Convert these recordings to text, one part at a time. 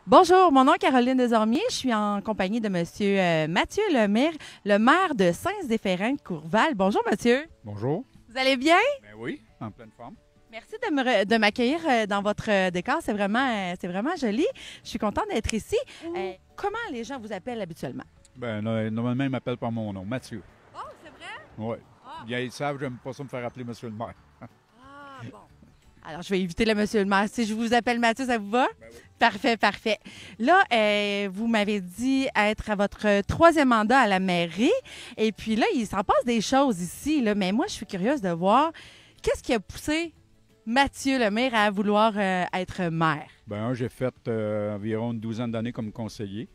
Bonjour, mon nom est Caroline Desormiers. Je suis en compagnie de Monsieur Mathieu Lemire, le maire de Saint-Zéphirin-de-Courval. Bonjour, Monsieur. Bonjour. Vous allez bien? Ben oui, en pleine forme. Merci de m'accueillir dans votre décor. C'est vraiment joli. Je suis contente d'être ici. Comment les gens vous appellent habituellement? Ben, normalement, ils m'appellent par mon nom, Mathieu. Oh, c'est vrai? Oui. Ah. Bien, ils savent, j'aime pas ça me faire appeler Monsieur le maire. Ah, bon. Alors, je vais éviter le Monsieur le maire. Si je vous appelle Mathieu, ça vous va? Ben oui. Parfait, parfait. Là, vous m'avez dit être à votre troisième mandat à la mairie. Et puis là, il s'en passe des choses ici, là, mais moi, je suis curieuse de voir qu'est-ce qui a poussé Mathieu Lemire à vouloir être maire. Ben, j'ai fait environ une douzaine d'années comme conseiller.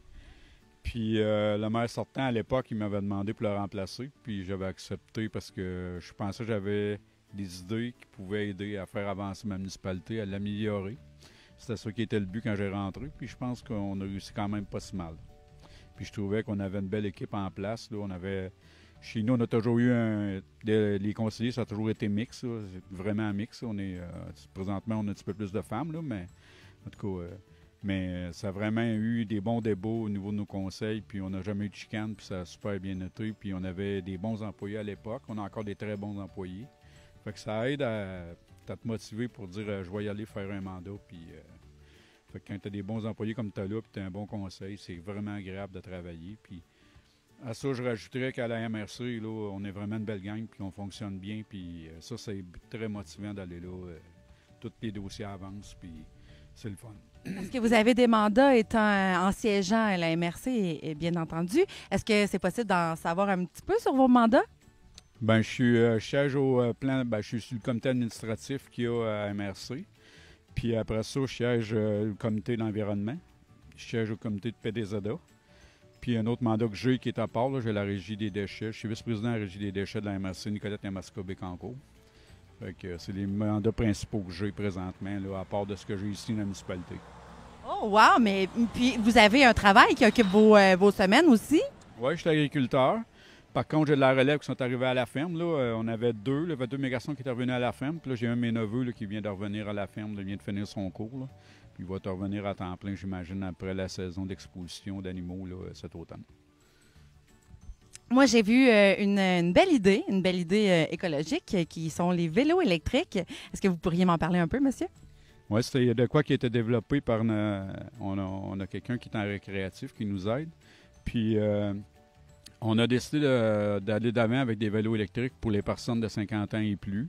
Puis le maire sortant à l'époque, il m'avait demandé pour le remplacer. Puis j'avais accepté parce que je pensais que j'avais des idées qui pouvaient aider à faire avancer ma municipalité, à l'améliorer. C'était ça qui était le but quand j'ai rentré. Puis je pense qu'on a réussi quand même pas si mal. Puis je trouvais qu'on avait une belle équipe en place. Là. Chez nous, on a toujours eu les conseillers, ça a toujours été mix, là. C'est vraiment mix. Présentement, on a un petit peu plus de femmes, là, mais en tout cas, ça a vraiment eu des bons débats au niveau de nos conseils, puis on n'a jamais eu de chicane, puis ça a super bien été. Puis on avait des bons employés à l'époque. On a encore des très bons employés. Fait que ça aide à te motiver pour dire je vais y aller faire un mandat. Puis fait que quand tu as des bons employés comme tu as là, puis tu as un bon conseil, c'est vraiment agréable de travailler. Puis à ça, je rajouterais qu'à la MRC, là, on est vraiment une belle gang, puis on fonctionne bien. Puis ça, c'est très motivant d'aller là. Tous les dossiers avancent, puis c'est le fun. Est-ce que vous avez des mandats étant en siégeant à la MRC, et bien entendu? Est-ce que c'est possible d'en savoir un petit peu sur vos mandats? Ben, je siège au plan, ben, je suis sur le comité administratif qu'il y a à MRC. Puis après ça, je siège au comité d'environnement. Je siège au comité de PDZA. Puis un autre mandat que j'ai qui est à part, là, j'ai la régie des déchets. Je suis vice-président de la régie des déchets de la MRC, Nicolette Yamaska-Bécancourt. Fait que c'est les mandats principaux que j'ai présentement, là, à part de ce que j'ai ici dans la municipalité. Oh, wow! Mais puis vous avez un travail qui occupe vos semaines aussi? Oui, je suis agriculteur. Par contre, j'ai de la relève qui sont arrivés à la ferme. Là. On avait deux. Il y avait deux de mes garçons qui étaient revenus à la ferme. Puis là, j'ai un de mes neveux là, qui vient de revenir à la ferme, il vient de finir son cours. Là. Puis il va te revenir à temps plein, j'imagine, après la saison d'exposition d'animaux là, cet automne. Moi, j'ai vu une belle idée écologique qui sont les vélos électriques. Est-ce que vous pourriez m'en parler un peu, monsieur? Oui, c'était de quoi qui a été développé par... on a quelqu'un qui est en récréatif qui nous aide. Puis... on a décidé d'aller d'avant avec des vélos électriques pour les personnes de 50 ans et plus.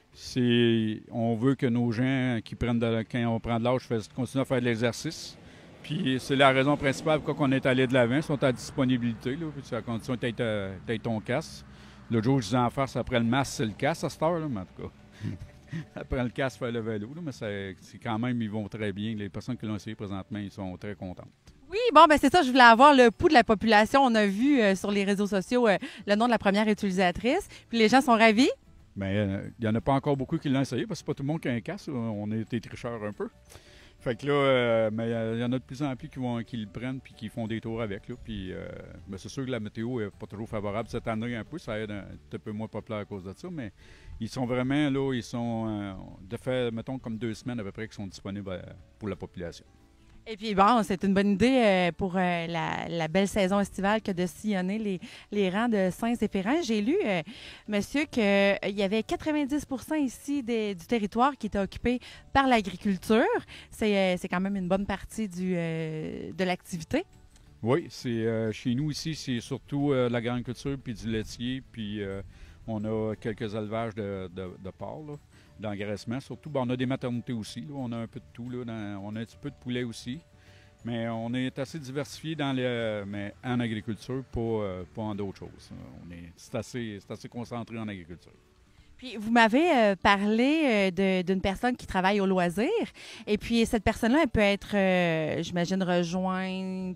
On veut que nos gens quand on prend de l'âge continuent à faire de l'exercice. Puis c'est la raison principale pourquoi on est allé de l'avant. Ils sont à disponibilité, là, puis c'est à condition que tu aies ton casque. L'autre jour, je disais en face, après le masque, c'est le casque à cette heure, là, mais en tout cas. Après le casque, faire le vélo, là, mais c'est quand même, ils vont très bien. Les personnes qui l'ont essayé présentement, ils sont très contentes. Oui, bon, ben c'est ça, je voulais avoir le pouls de la population. On a vu sur les réseaux sociaux le nom de la première utilisatrice, puis les gens sont ravis. Bien, il n'y en a pas encore beaucoup qui l'ont essayé parce que c'est pas tout le monde qui a un casque. Là. On a été tricheurs un peu. Fait que là, mais il y en a de plus en plus qui le prennent puis qui font des tours avec. Là. Puis, ben, c'est sûr que la météo n'est pas toujours favorable cette année un peu. Ça aide un peu moins populaire à cause de ça. Mais ils sont vraiment là, de fait, mettons, comme 2 semaines à peu près qui sont disponibles pour la population. Et puis bon, c'est une bonne idée pour la belle saison estivale que de sillonner les rangs de Saint-Zéphirin. J'ai lu, monsieur, qu'il y avait 90 ici du territoire qui était occupé par l'agriculture. C'est quand même une bonne partie de l'activité. Oui, chez nous ici, c'est surtout l'agriculture puis du laitier. Puis on a quelques élevages de porcs, là, d'engraissement. Surtout, ben, on a des maternités aussi. Là. On a un peu de tout. Là, on a un petit peu de poulet aussi. Mais on est assez diversifié mais en agriculture, pas en d'autres choses. C'est assez concentré en agriculture. Puis vous m'avez parlé d'une personne qui travaille au loisir. Et puis cette personne-là, elle peut être, j'imagine, rejointe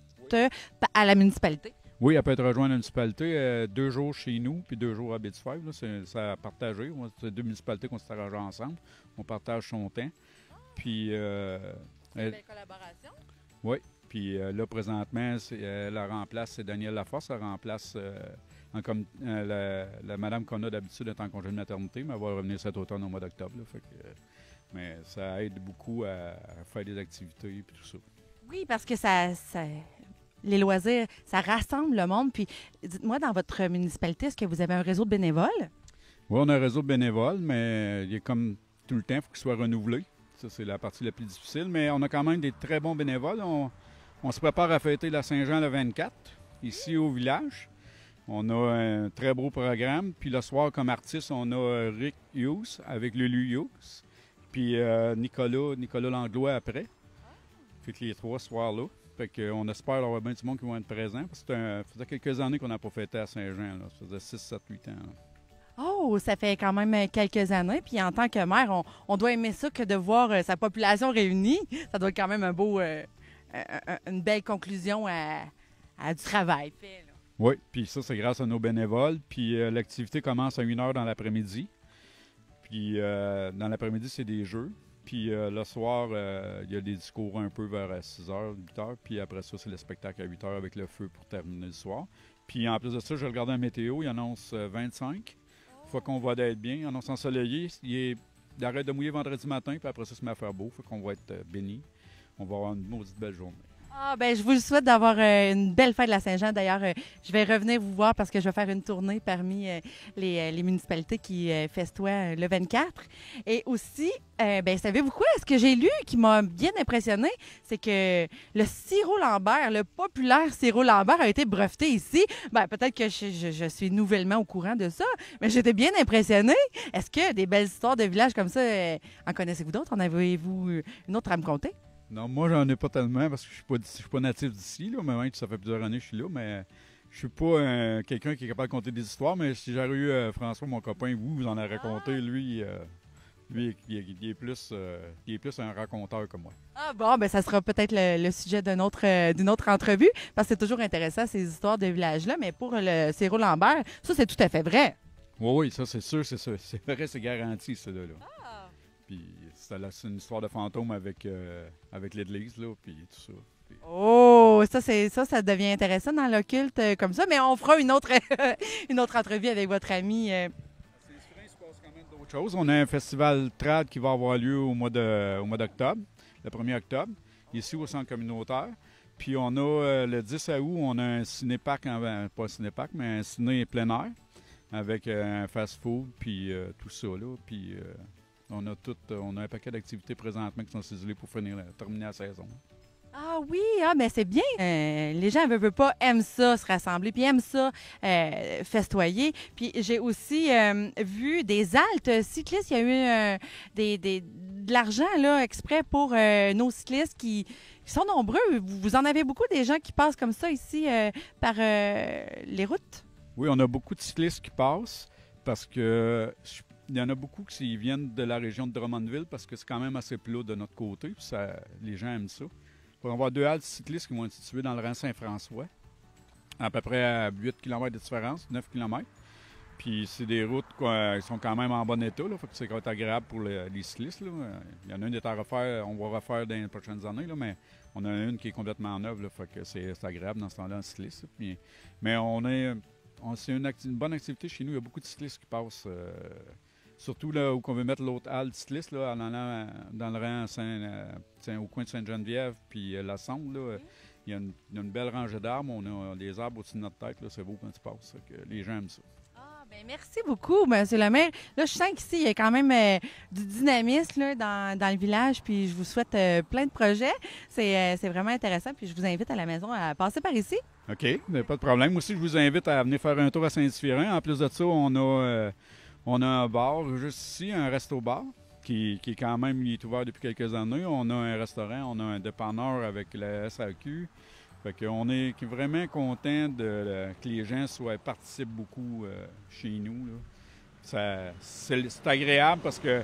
à la municipalité. Oui, elle peut être rejointe à la municipalité 2 jours chez nous, puis 2 jours à Bétis-Fèvre. C'est à partager. C'est deux municipalités qu'on s'est arrangées ensemble. On partage son temps. Puis... Une belle collaboration. Oui. Puis là, présentement, la remplace, c'est Danielle Laforce. Elle remplace comme la madame qu'on a d'habitude est en congé de maternité, mais elle va revenir cet automne au mois d'octobre. Mais ça aide beaucoup à faire des activités et tout ça. Oui, parce que les loisirs, ça rassemble le monde. Puis, dites-moi, dans votre municipalité, est-ce que vous avez un réseau de bénévoles? Oui, on a un réseau de bénévoles, mais il est comme tout le temps, il faut qu'il soit renouvelé. Ça, c'est la partie la plus difficile. Mais on a quand même des très bons bénévoles. On se prépare à fêter la Saint-Jean le 24, ici au village. On a un très beau programme. Puis le soir, comme artiste, on a Rick Hughes avec Lulu Hughes. Puis Nicolas Langlois après. Fait que les trois ce soir-là. Fait qu'on espère avoir bien du monde qui vont être présents. Parce que ça faisait quelques années qu'on n'a pas fêté à Saint-Jean. Là. Ça faisait 6, 7, 8 ans. Là. Oh, ça fait quand même quelques années. Puis en tant que maire, on doit aimer ça que de voir sa population réunie. Ça doit être quand même une belle conclusion à du travail fait. Là. Oui, puis ça, c'est grâce à nos bénévoles. Puis l'activité commence à 1 h dans l'après-midi. Puis dans l'après-midi, c'est des jeux. Puis le soir, il y a des discours un peu vers 6 h, 8 h. Puis après ça, c'est le spectacle à 8 h avec le feu pour terminer le soir. Puis en plus de ça, je regardais la météo, il annonce 25. Faut qu'on va d'être bien. Il annonce ensoleillé. Il arrête de mouiller vendredi matin, puis après ça, se met à faire beau. Faut qu'on va être béni. On va avoir une maudite belle journée. Ah, ben je vous le souhaite d'avoir une belle fête de la Saint-Jean. D'ailleurs, je vais revenir vous voir parce que je vais faire une tournée parmi les municipalités qui festoient le 24. Et aussi, ben savez-vous quoi? Ce que j'ai lu qui m'a bien impressionné, c'est que le sirop Lambert, le populaire sirop Lambert a été breveté ici. Ben peut-être que je suis nouvellement au courant de ça, mais j'étais bien impressionnée. Est-ce que des belles histoires de villages comme ça, en connaissez-vous d'autres? En avez-vous une autre à me conter? Non, moi, j'en ai pas tellement parce que je suis pas natif d'ici, là, mais même si ça fait plusieurs années que je suis là, mais je suis pas quelqu'un qui est capable de conter des histoires, mais si j'aurais eu François, mon copain, vous en avez raconté, lui, il est plus un raconteur que moi. Ah bon, ben ça sera peut-être le sujet d'une autre entrevue, parce que c'est toujours intéressant, ces histoires de village-là, mais pour le sirop Lambert, ça, c'est tout à fait vrai. Oui, oui, ça, c'est sûr, c'est ça. C'est vrai, c'est garanti, ça, là. Puis c'est une histoire de fantôme avec l'église, là, puis tout ça. Puis... Oh, ça devient intéressant dans l'occulte comme ça, mais on fera une autre, une autre entrevue avec votre ami. Saint-Cyprien, il se passe quand même d'autres choses. On a un festival trad qui va avoir lieu au mois d'octobre, le 1er octobre, ici au centre communautaire. Puis on a le 10 août, on a un ciné-parc, pas un ciné-parc, mais un ciné plein air avec un fast-food, puis tout ça, là. Puis on a un paquet d'activités présentement qui sont ciselées pour terminer la saison. Ah oui, ben c'est bien. Les gens veulent pas aiment ça se rassembler, puis aiment ça festoyer. Puis j'ai aussi vu des haltes cyclistes. Il y a eu de l'argent là exprès pour nos cyclistes qui sont nombreux. Vous en avez beaucoup des gens qui passent comme ça ici par les routes? Oui, on a beaucoup de cyclistes qui passent parce que il y en a beaucoup qui viennent de la région de Drummondville parce que c'est quand même assez plat de notre côté. Puis les gens aiment ça. Il va y avoir 2 haltes cyclistes qui vont être situées dans le rang Saint-François, à peu près à 8 km de différence, 9 km. Puis c'est des routes qui sont quand même en bon état. Là, fait que c'est quand même agréable pour les cyclistes. Là. Il y en a une qui est à refaire, on va refaire dans les prochaines années, là, mais on en a une qui est complètement neuve. Là, fait que c'est agréable dans ce temps-là en cycliste. Puis, mais c'est une bonne activité chez nous. Il y a beaucoup de cyclistes qui passent. Surtout là où on veut mettre l'autre halte cycliste, là, en allant dans le rang au coin de Sainte-Geneviève, puis la Sonde, là, il y a une belle rangée d'arbres. On a des arbres au-dessus de notre tête. Là, c'est beau quand tu passes. Que les gens aiment ça. Ah, ben merci beaucoup, M. le maire. Là, je sens qu'ici, il y a quand même du dynamisme là, dans le village, puis je vous souhaite plein de projets. C'est vraiment intéressant, puis je vous invite à la maison à passer par ici. OK, pas de problème. Moi aussi, je vous invite à venir faire un tour à Saint-Cyprien. En plus de ça, on a un bar juste ici, un resto-bar, qui est quand même il est ouvert depuis quelques années. On a un restaurant, on a un dépanneur avec la SAQ. Fait qu'on est vraiment content que les gens participent beaucoup chez nous. Là. C'est agréable parce que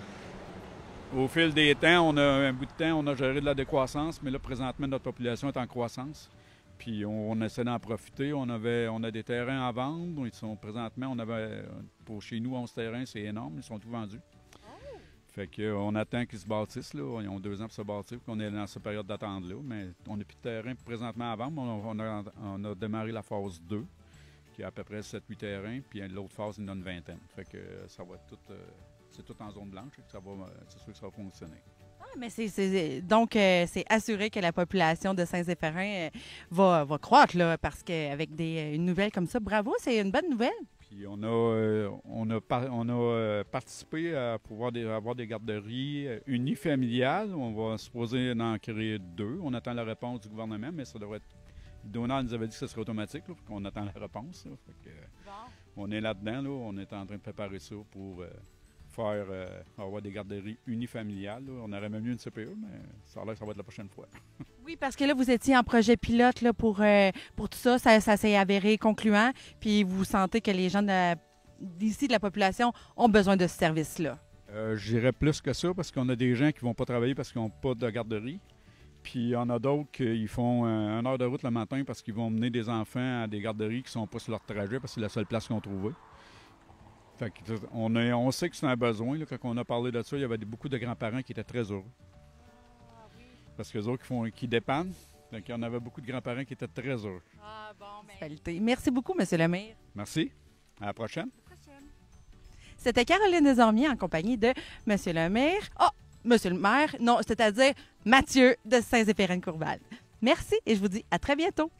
au fil des temps, on a un bout de temps, on a géré de la décroissance, mais là, présentement, notre population est en croissance. Puis on essaie d'en profiter. On a des terrains à vendre. Présentement, pour chez nous, 11 terrains, c'est énorme. Ils sont tous vendus. Oh. Fait qu'on attend qu'ils se bâtissent. Là. Ils ont 2 ans pour se bâtir. Puis on est dans cette période d'attente-là. Mais on n'a plus de terrain présentement à vendre. On a démarré la phase 2, qui a à peu près 7-8 terrains. Puis l'autre phase, il y en a une vingtaine. Fait que ça va être tout... c'est tout en zone blanche. C'est sûr que ça va fonctionner. Mais donc, c'est assuré que la population de Saint-Zéphyrin va croître, là, parce qu'avec une nouvelle comme ça, bravo, c'est une bonne nouvelle. Puis on a participé à pouvoir avoir des garderies unifamiliales. On va supposer en créer 2. On attend la réponse du gouvernement, mais ça devrait être... Donald nous avait dit que ce serait automatique, là, qu'on attend la réponse. Là. Fait que, on est là-dedans, là, on est en train de préparer ça pour avoir des garderies unifamiliales. Là. On aurait même mieux une CPE, mais ça a l'air que ça va être la prochaine fois. Oui, parce que là, vous étiez en projet pilote là, pour tout ça. Ça s'est avéré concluant. Puis vous sentez que les gens d'ici, de la population, ont besoin de ce service-là. Je dirais plus que ça, parce qu'on a des gens qui ne vont pas travailler parce qu'ils n'ont pas de garderie. Puis il y en a d'autres qui font 1 heure de route le matin parce qu'ils vont mener des enfants à des garderies qui ne sont pas sur leur trajet parce que c'est la seule place qu'ils ont trouvée. Fait que, on sait que c'est un besoin. Là, quand on a parlé de ça, il y avait beaucoup de grands-parents qui étaient très heureux. Parce que les autres qui dépannent. Donc il y en avait beaucoup de grands-parents qui étaient très heureux. Ah bon, ben... Merci beaucoup, M. le maire. Merci. À la prochaine. C'était Caroline Desormiers en compagnie de M. le maire. Oh, Monsieur le maire, non, c'est-à-dire Mathieu de Saint-Zéphyrin-Courval. Merci et je vous dis à très bientôt.